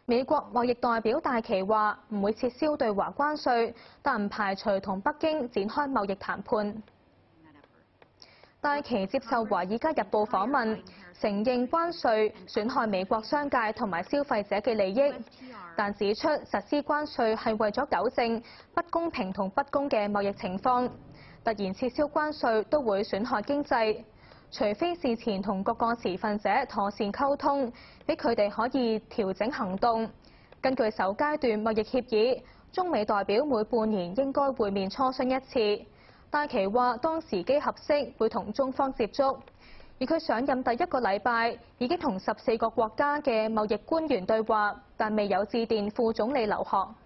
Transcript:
美國貿易代表戴琪話唔會撤銷對華關稅，但唔排除同北京展開貿易談判。戴琪接受《華爾街日報》訪問，承認關稅損害美國商界同埋消費者嘅利益，但指出實施關稅係為咗糾正不公平同不公嘅貿易情況。突然撤銷關稅都會損害經濟，除非事前同各個持份者妥善溝通，俾佢哋可以調整行動。根據首階段貿易協議，中美代表每半年應該會面磋商一次。戴琪話當時機合適會同中方接觸，而佢上任第一個禮拜已經同14個國家嘅貿易官員對話，但未有致電副總理劉鶴。